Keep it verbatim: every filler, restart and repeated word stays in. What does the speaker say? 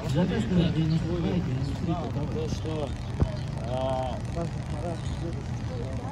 Заказ на девяносто два и девяносто три. То, что а,